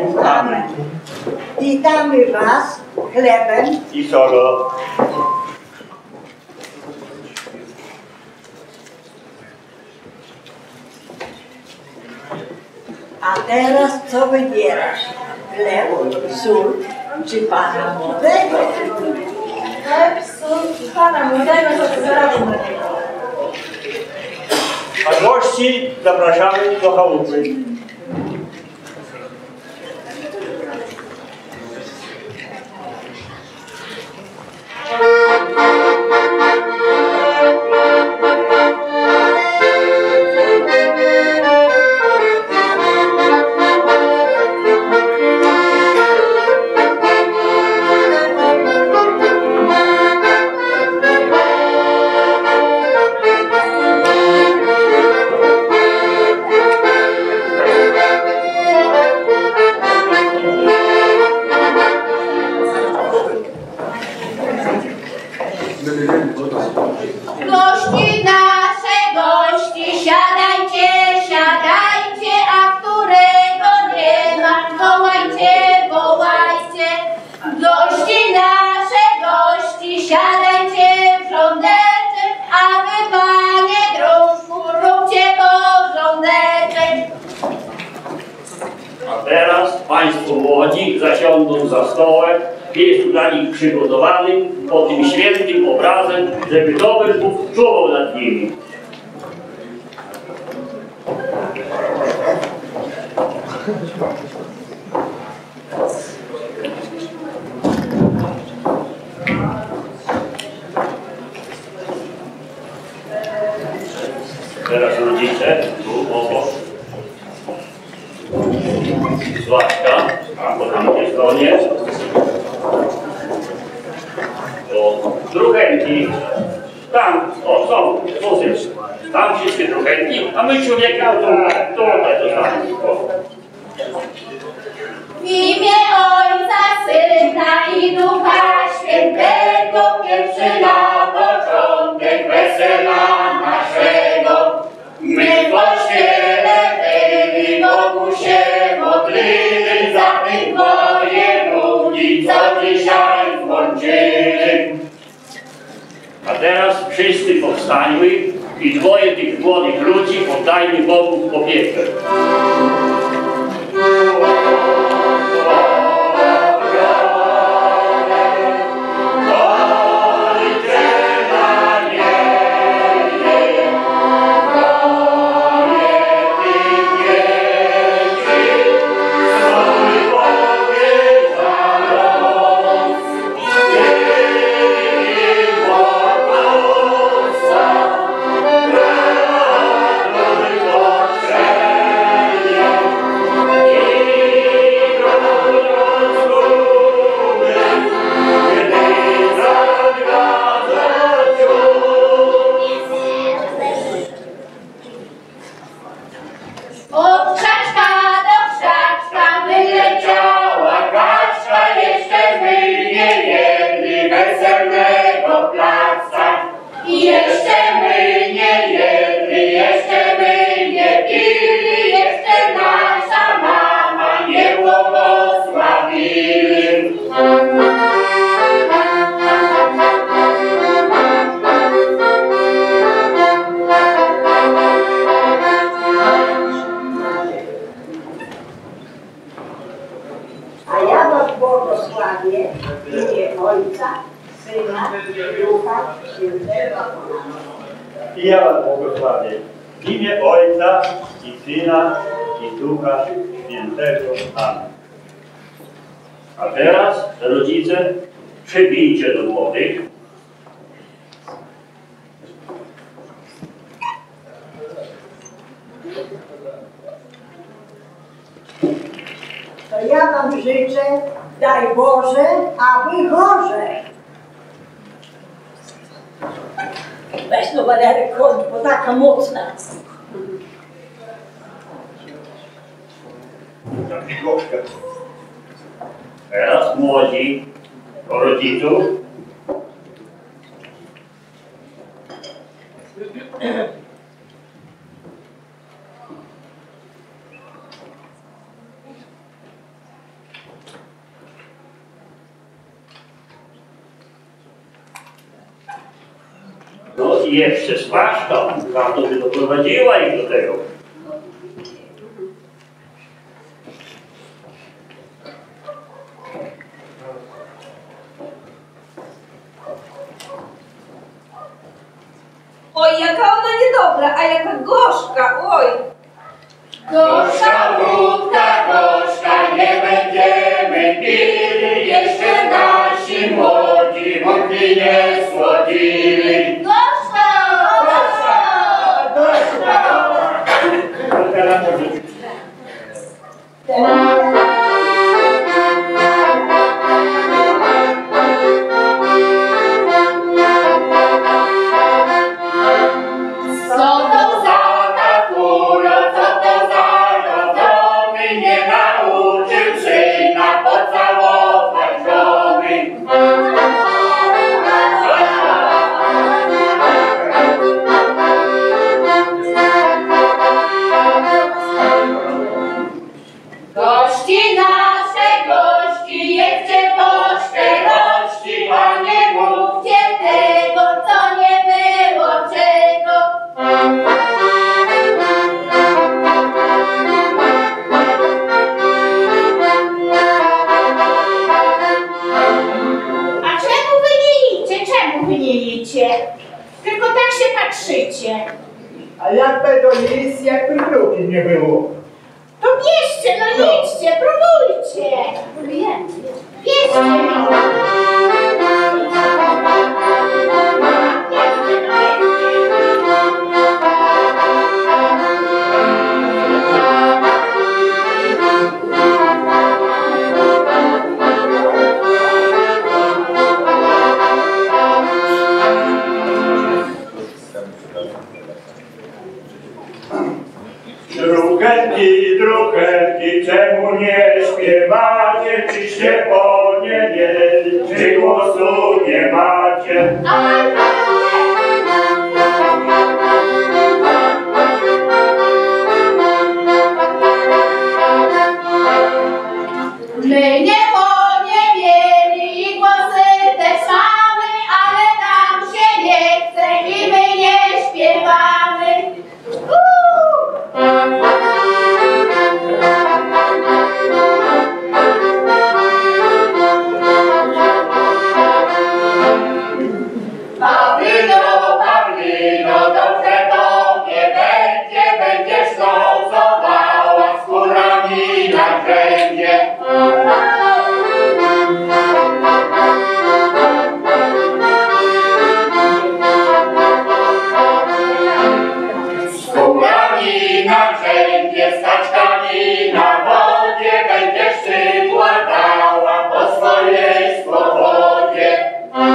wieków. Amen. Witamy Was chlebem I solą. A teraz co wybierasz? Chleb, sól czy Pana młodego? Chleb, sól i Pana młodego, co zarazem na niego. A gości zapraszamy do chałupy. Gości nasze, gości, siadajcie, siadajcie, a którego nie ma, wołajcie, wołajcie. Gości nasze, gości, siadajcie w rządeczek, a wy, panie drużku, róbcie porządeczek. A teraz Państwo młodzi zasiądą za stołem, jest dla nich przygotowany pod tym świętym obrazem, żeby dobry Bóg czuwał nad nimi. Teraz rodzice, tu obok. Złatka, a po tamtej stronie. O, druchęki. Tam, o, są, tam wszystkie druchęki, a my człowieka tutaj dostaniemy. W imię Ojca, Syna i Ducha Świętego, pierwszy na początek wesela naszego. My w kościele byli, Bogu się modlili, za tych dwoje ludzi, co dzisiaj włączyli. A teraz wszyscy powstańmy i dwoje tych młodych ludzi poddajmy Bogu w opiekę. Od krzaczka do krzaczka wyleciała kaczka, jeszcze my nie jedli weselnego placka. I jeszcze my nie jedli, jeszcze my nie pili, jeszcze nasza mama nie błogosławili. A ja Was błogosławię w imię Ojca, Syna i Ducha Świętego. I ja Was błogosławię. W imię Ojca i Syna i Ducha Świętego. Amen. A teraz, rodzice, przybijcie do młodych. To ja Wam życzę, daj Boże, aby gorzej. Weź no Walerek, chodź, bo taka mocna. Teraz młodzi do rodziców. jeśli jeszcze spaszka, to by doprowadziła ich do tego. Oj, jaka ona niedobra, a jaka gorzka, oj! Gorzka wódka, gorzka, nie będziemy pili, jeszcze nasi młodzi wódki nie słodzili. Gorzka! Tylko tak się patrzycie. A jak to jest, jakby drugi nie było? To bierzcie, no jedźcie, próbujcie. Bierzcie, no. Drucherki, czemu nie śpiewacie, czyście po nie mieli, czy głosu nie macie? My nie mieli i głosy też mamy, ale nam się nie chce i my nie śpiewamy. Pawlino, dobrze tobie będzie, będziesz nocowała z kurami na grzędzie. Z kurami na grzędzie, z kaczkami na wodzie, będziesz ty płakała po swojej swobodzie.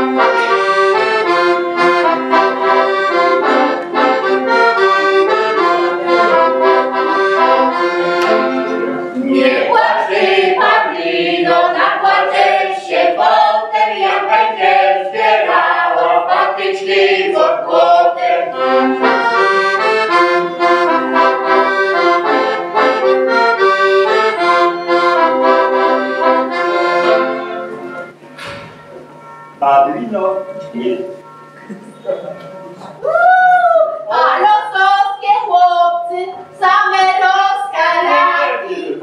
Nie płacz ty, Pawlino, napłaczesz się potem, jak będziesz zbierała patyczki pod płotem. Pawlino, nie. A losowskie chłopcy, same rozkaraki.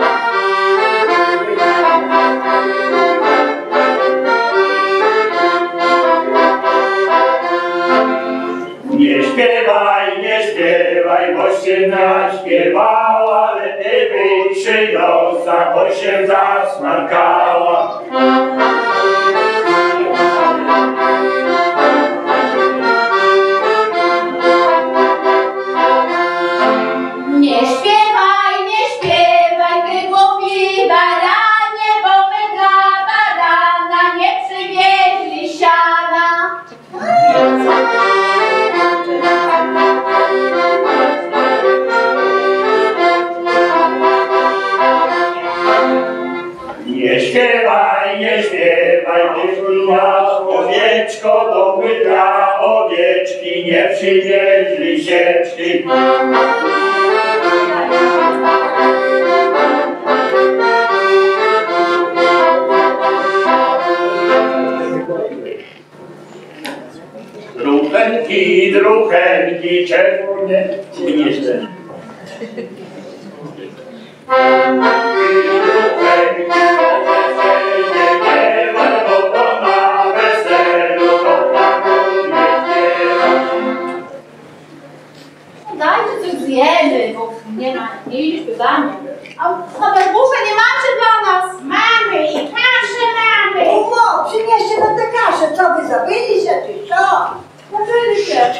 Nie śpiewaj, bo się naśpiewała, lepiej wyjść nosa, bo się zasmarkała. Nie śpiewaj, ty głupi baranie, bo my dla barana nie przywieźli siana. Nie śpiewaj, ty owieczko, do mydla owieczki nie przywieźli sieczki. Drucherki, druchenki, druchenki, czerwone. Nie jeszcze. Dajcie coś zjemy, bo nie ma, nie idzie śpiewanie. A Werbusze nie macie dla nas? Mamy i kaszę mamy. Umo, przynieście nam tę kaszę. Co wy zabili się, czy co? Zabili się.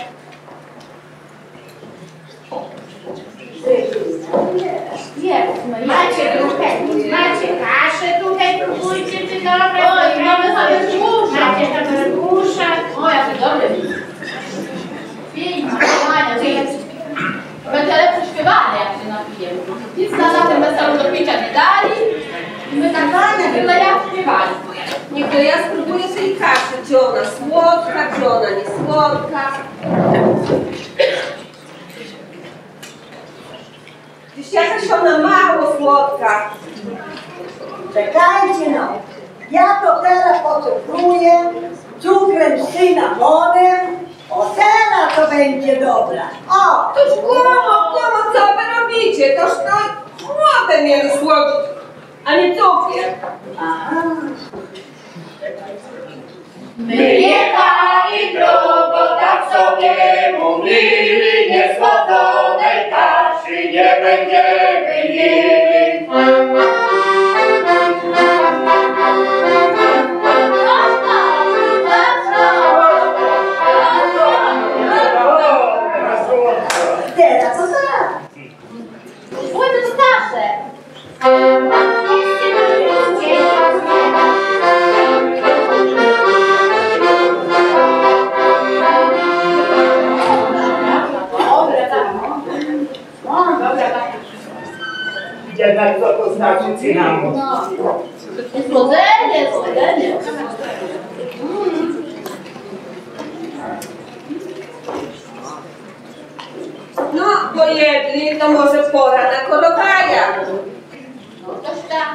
Macie druchenki, macie kaszę tutaj, próbujcie, czy dobre. Oj, mamy Werbusze. Macie tam Werbusze. O, jakie dobre. Pięknie, śpiewanie. Będzie lepsze śpiewanie, jak się napijemy. Nic na tym weselu do picia nie dali. I my tak tyle jak śpiewali. Niech to ja spróbuję tej kaszy, czy ona słodka, czy ona nie słodka. Gdzieś jakaś ona mało słodka. Czekajcie no. Ja to teraz pocukruję cukrem z cynamonem. O, teraz to będzie dobra. O! Toż kłomo, co wy robicie? Toż to chłopy mieli słodzić, a nie cukier. Aha. My jechali drogo, tak sobie mówili, niesłodzonej kaszy nie będziemy mieli. Teraz to tak. Pójdę do kaszę. Jednak co to znaczy cynamon? No. Słodzenie, słodzenie. No, pojedli, to może pora na korowaja. No, coś tam.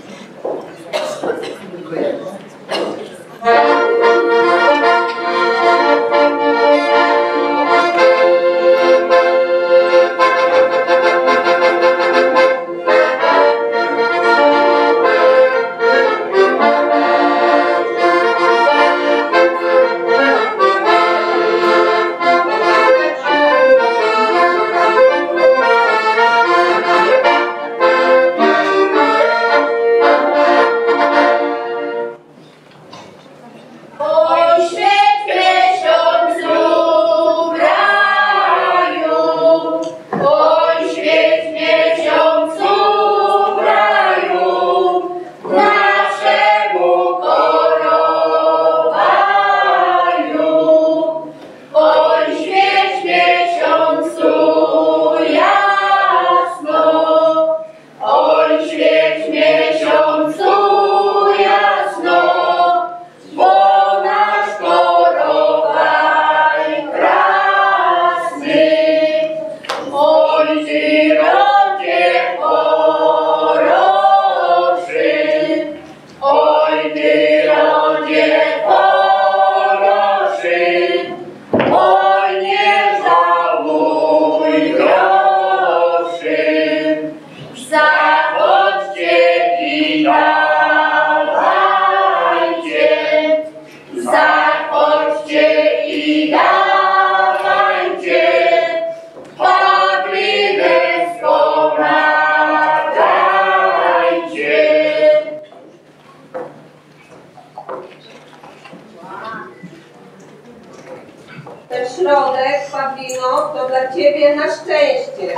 Ten środek, Pawlino, to dla ciebie na szczęście.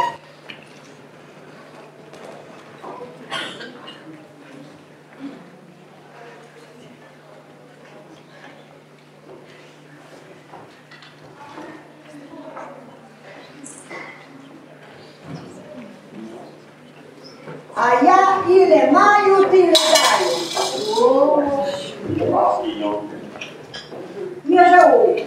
A ja ile maju, tyle daję. Nie żałuję.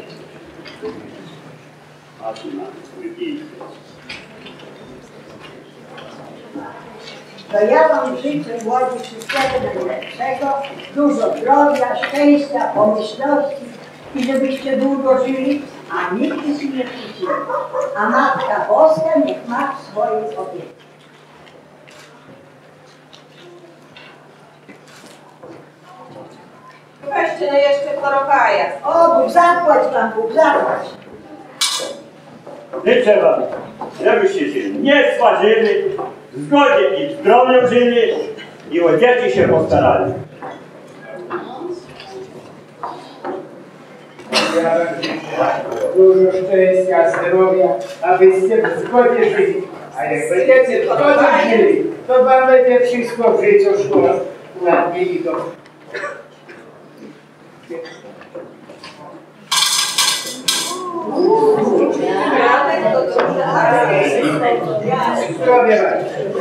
To ja wam życzę młodzi wszystkiego najlepszego, dużo zdrowia, szczęścia, pomyślności i żebyście długo żyli a nigdy się nie kłócimy. A Matka Boska niech ma w swojej opiece. Weźcie no jeszcze chorobaja. O, Bóg zapłać Pan, Bóg zapłać. Życzę wam, żebyście się nie sważyli, w zgodzie i w zdrowiu żyli i o dzieci się postarali. Ja wam życzę dużo szczęścia, zdrowia, abyście w zgodzie żyli. A jak będziecie w zgodzie żyli, to wam będzie wszystko w życiu szło ładnie i dobrze. Radek to dobrze. Zdrowie wam.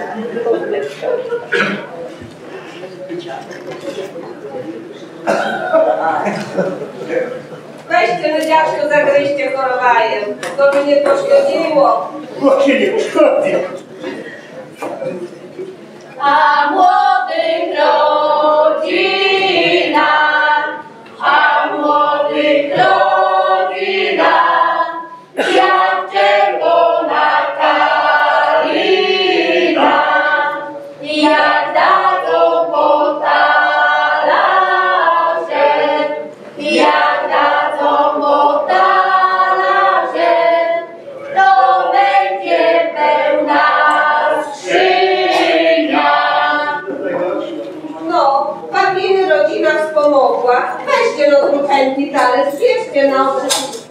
Weźcie no dziadku, zagryźcie chorobajem. To by nie poszkodziło. Właśnie nie szkodzi. A młodych rodzina, a młodych rodzina, jak czerwona kalina, jak dadzą po talarze, jak dadzą po talarze, to będzie pełna skrzynia. No, padliny rodzina wspomogła. Weźcie no tu chętni talerz, bierzcie na oczy.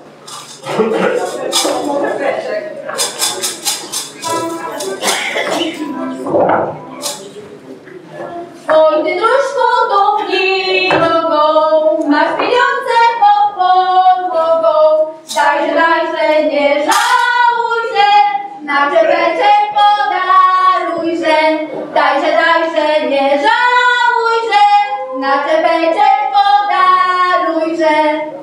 Oj, ty dróżko dupnij nogą, masz pieniądze pod podłogą. Dajże, nie żałuj się, na czepeczek podaruj się. Dajże, nie żałuj się, na czepeczek podaruj się.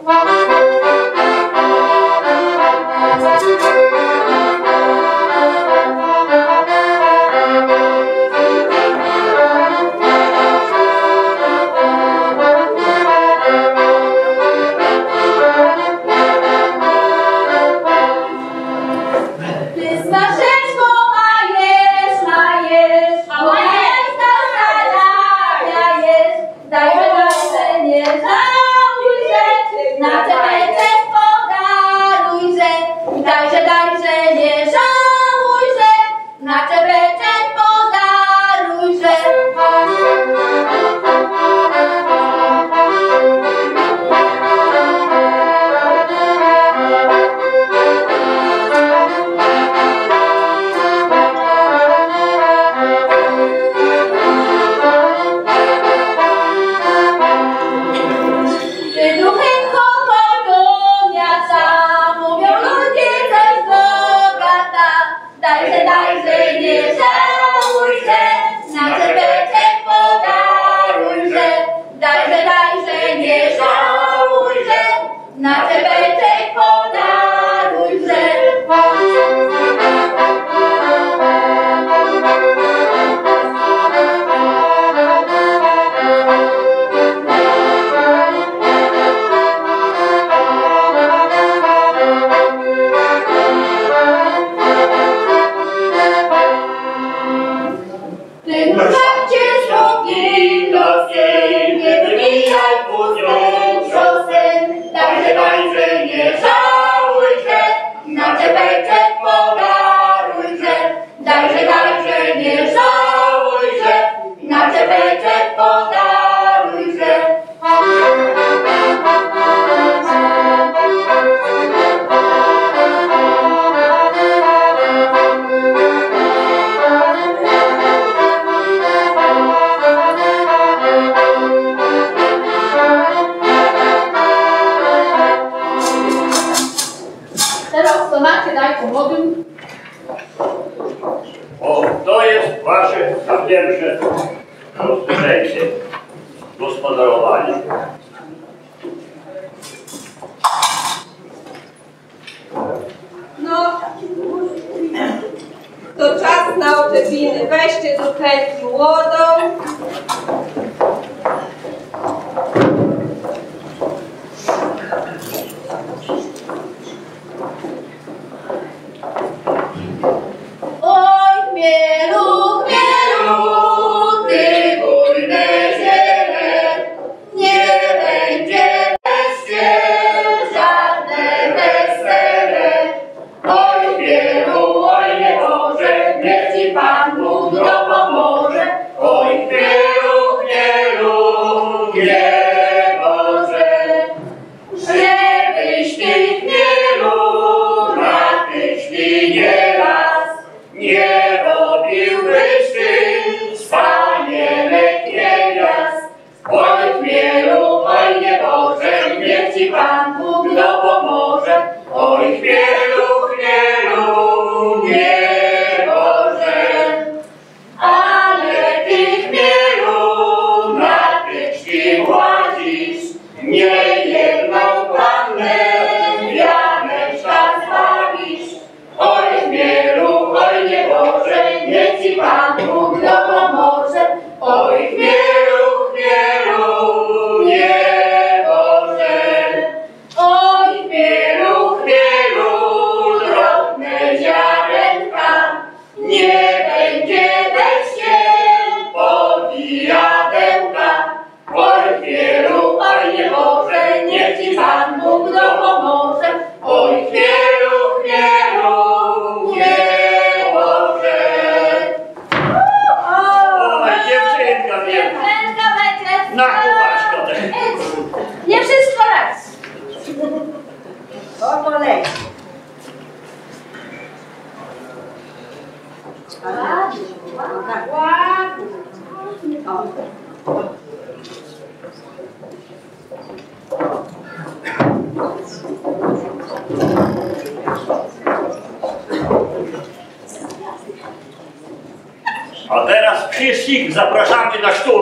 Ty z maseczką majesz, a majeczka zalajesz. Dajże, nie żałuj się, na czepeczek podaruj się. Dajże, nie żałuj się, na czepeczek podaruj się. Ty duchenko pogoniata, mówią ludzie coś bogata. Dajże, nie żałuj się, na czepeczek podaruj się. Dajże, nie żałuj się, na czepeczek podaruj się. Ty chłopcie smoki losem, nie wymijaj pustym ciosem. Dajże, nie żałuj się, na czepeczek podaruj się. Dajże, nie żałuj się, na czepeczek podaruj się. Teraz to macie, daj po młodym. O, to jest wasze na pierwsze rozpoczęcie gospodarowania. No, to czas na oczepiny. Weźcie tu chętni łodą. niech ci Pan Bóg dopomoże. Oj, chmielu, chmielu, nie Boże. Ale ty, chmielu, na pieczki włazisz, nie jedną pannę wianeczka zbawisz. Oj, chmielu, oj, nie Boże, niech ci Pan Bóg dopomoże. Oj, chmielu, chmielu, nie Boże. Oj, chmielu, chmielu, drobne ziarenka, nie będzie deszczem powijadełka. Oj, chmielu, oj, nie Boże, niech ci Pan Bóg dopomoże. Oj, chmielu, chmielu, nie Boże. Oj, dziewczynka biedna. Dziewczynka będzie. Na chłopaczko też. Nie wszystko raz. Po kolei. A teraz wszystkich zapraszamy na szturm.